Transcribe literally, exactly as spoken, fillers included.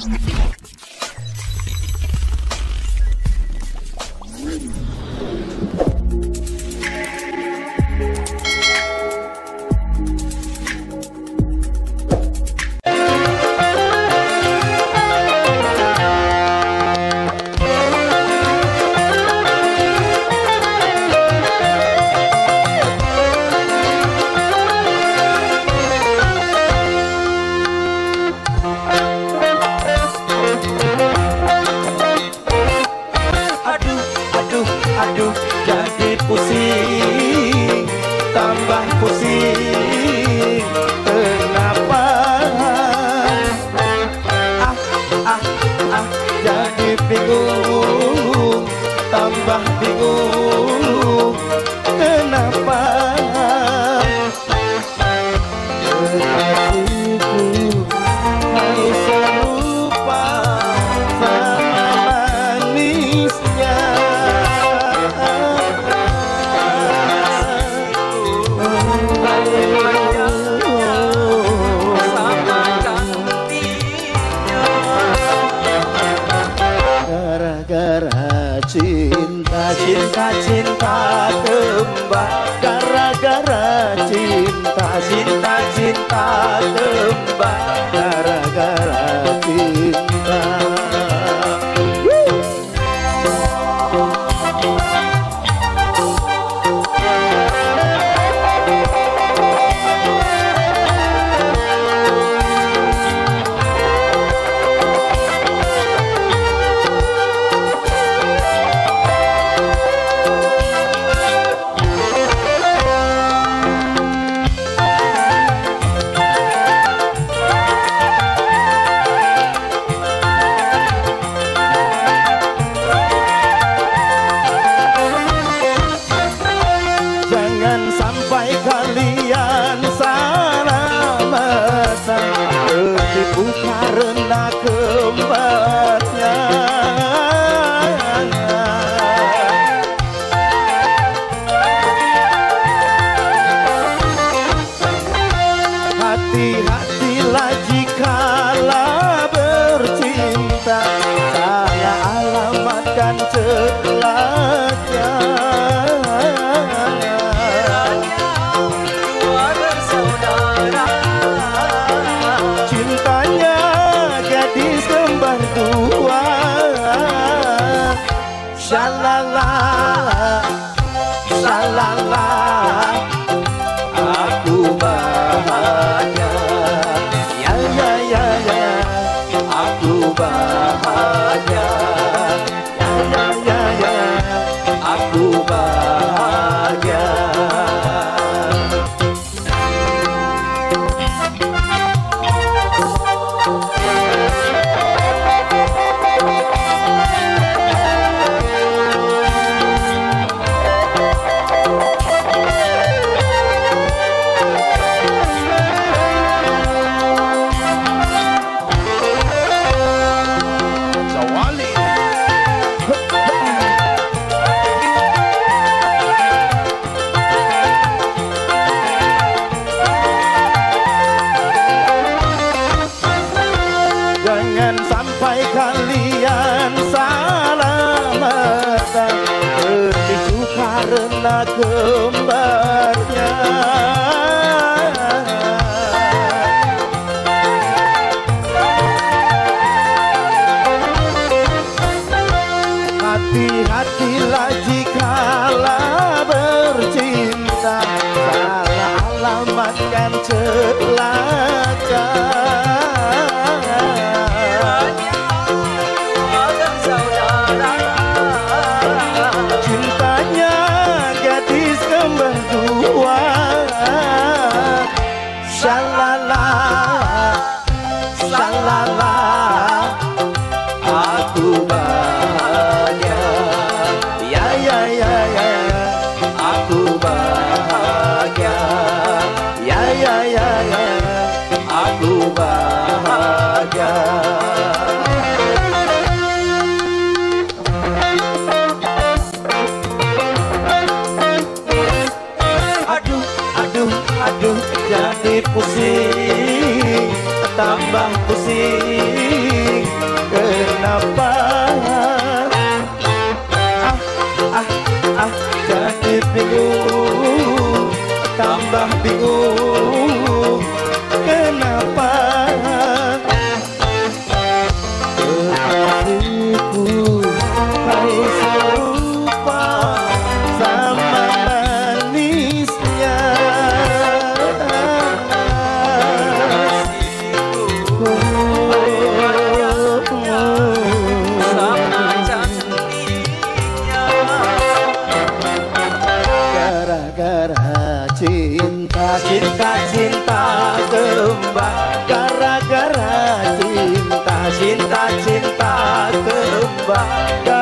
Aduh, jadi pusing, tambah pusing. Kenapa? Ah, ah, ah, jadi bingung, tambah bingung. Kenapa? Kekasihku harus lupa sama manisnya. Gara-gara cinta, cinta, cinta kembang. Gara-gara cinta, cinta, cinta kembang. Gara-gara cinta. Sampai kalian salah mata, tertipu karena kembarnya. Hati-hatilah jikalau bercinta, salah alamatkan celaka. Cintanya gadis kembar dua. Shalala, shalala, aku bahagia. Ya ya ya ya, aku bahagia. Ya ya ya ya, aku bahagia. Jangan sampai kalian salah mata, terpicu karena kembarnya. Hati-hatilah jikalau bercinta, salah alamatkan celaka. Cintanya gadis kembar dua. Shalala, shalala, aku bahagia. Ya ya ya ya, aku bahagia. Ya ya ya ya, aku bahagia. Aduh, aduh, aduh, jadi pusing, tambah pusing. kenapa ah ah ah jadi bingung tambah bingung kenapa kekasihku hai serupa sama manisnya gara-gara cinta cinta cinta kembang gara-gara cinta cinta cinta kembang